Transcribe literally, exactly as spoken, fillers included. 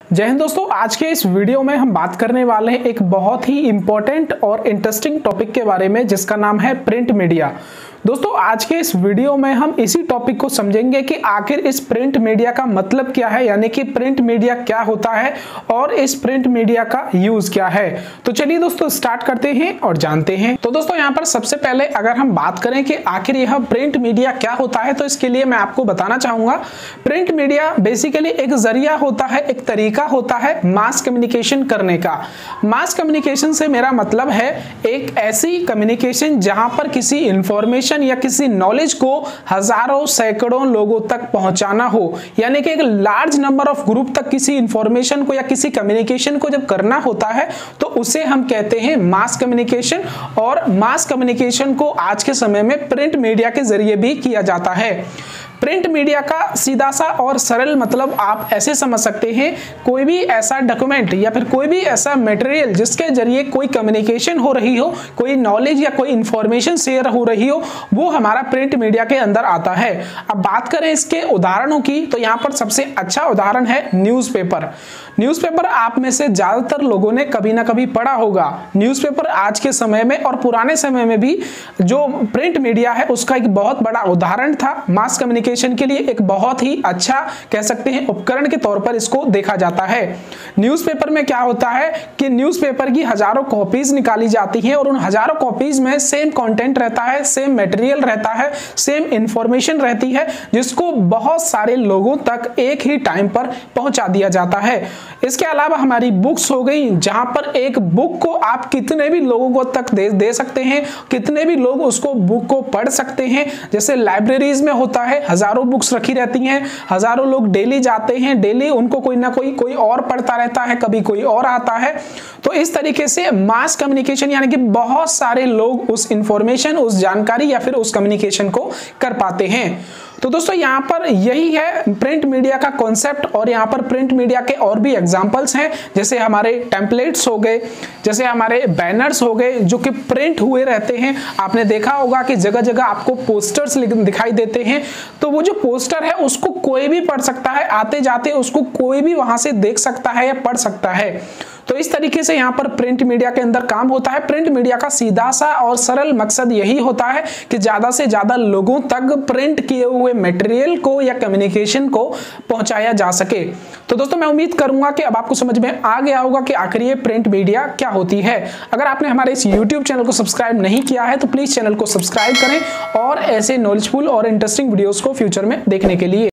जय हिंद दोस्तों, आज के इस वीडियो में हम बात करने वाले हैं एक बहुत ही इंपॉर्टेंट और इंटरेस्टिंग टॉपिक के बारे में जिसका नाम है प्रिंट मीडिया। दोस्तों आज के इस वीडियो में हम इसी टॉपिक को समझेंगे कि आखिर इस प्रिंट मीडिया का मतलब क्या है, यानी कि प्रिंट मीडिया क्या होता है और इस प्रिंट मीडिया का यूज क्या है। तो चलिए दोस्तों स्टार्ट करते हैं और जानते हैं। तो दोस्तों यहाँ पर सबसे पहले अगर हम बात करें कि आखिर यह प्रिंट मीडिया क्या होता है, तो इसके लिए मैं आपको बताना चाहूंगा प्रिंट मीडिया बेसिकली एक जरिया होता है, एक तरीका होता है मास कम्युनिकेशन करने का। मास कम्युनिकेशन से मेरा मतलब है एक ऐसी कम्युनिकेशन जहां पर किसी इंफॉर्मेशन या किसी नॉलेज को हजारों सैकड़ों लोगों तक पहुंचाना हो, यानी कि एक लार्ज नंबर ऑफ ग्रुप तक किसी इंफॉर्मेशन को या किसी कम्युनिकेशन को जब करना होता है तो उसे हम कहते हैं मास कम्युनिकेशन। और मास कम्युनिकेशन को आज के समय में प्रिंट मीडिया के जरिए भी किया जाता है। प्रिंट मीडिया का सीधा सा और सरल मतलब आप ऐसे समझ सकते हैं, कोई भी ऐसा डॉक्यूमेंट या फिर कोई भी ऐसा मटेरियल जिसके जरिए कोई कम्युनिकेशन हो रही हो, कोई नॉलेज या कोई इंफॉर्मेशन शेयर हो रही हो, वो हमारा प्रिंट मीडिया के अंदर आता है। अब बात करें इसके उदाहरणों की, तो यहाँ पर सबसे अच्छा उदाहरण है न्यूज़पेपर। न्यूज़पेपर आप में से ज्यादातर लोगों ने कभी ना कभी पढ़ा होगा। न्यूज़पेपर आज के समय में और पुराने समय में भी जो प्रिंट मीडिया है उसका एक बहुत बड़ा उदाहरण था। मास कम्युनिकेशन के लिए एक बहुत ही अच्छा कह सकते हैं उपकरण के तौर पर इसको देखा जाता है। न्यूज़पेपर में क्या होता है कि न्यूज़पेपर की हजारों कॉपीज निकाली जाती हैं और उन हजारों कॉपीज में सेम कंटेंट रहता है, सेम मटेरियल रहता है, सेम इंफॉर्मेशन रहती है, जिसको बहुत सारे लोगों तक एक ही टाइम पर पहुंचा दिया जाता है। इसके अलावा हमारी बुक्स हो गई, जहां पर एक बुक को आप कितने भी लोगों को तक दे, दे सकते हैं, कितने भी लोग उसको बुक को पढ़ सकते हैं। जैसे लाइब्रेरीज में होता है, हजारों बुक्स रखी रहती हैं, हजारों लोग डेली जाते हैं, डेली उनको कोई ना कोई कोई और पढ़ता रहता है, कभी कोई और आता है। तो इस तरीके से मास कम्युनिकेशन यानी कि बहुत सारे लोग उस इंफॉर्मेशन, उस जानकारी या फिर उस कम्युनिकेशन को कर पाते हैं। तो दोस्तों यहाँ पर यही है प्रिंट मीडिया का कॉन्सेप्ट। और यहाँ पर प्रिंट मीडिया के और भी एग्जांपल्स हैं, जैसे हमारे टेम्पलेट्स हो गए, जैसे हमारे बैनर्स हो गए जो कि प्रिंट हुए रहते हैं। आपने देखा होगा कि जगह जगह आपको पोस्टर्स दिखाई देते हैं, तो वो जो पोस्टर है उसको कोई भी पढ़ सकता है, आते जाते उसको कोई भी वहां से देख सकता है या पढ़ सकता है। तो इस तरीके से यहाँ पर प्रिंट मीडिया के अंदर काम होता है। प्रिंट मीडिया का सीधा सा और सरल मकसद यही होता है कि ज्यादा से ज्यादा लोगों तक प्रिंट किए हुए मटेरियल को या कम्युनिकेशन को पहुंचाया जा सके। तो दोस्तों मैं उम्मीद करूंगा कि अब आपको समझ में आ गया होगा कि आखिर ये प्रिंट मीडिया क्या होती है। अगर आपने हमारे इस यूट्यूब चैनल को सब्सक्राइब नहीं किया है तो प्लीज चैनल को सब्सक्राइब करें और ऐसे नॉलेजफुल और इंटरेस्टिंग वीडियोस को फ्यूचर में देखने के लिए।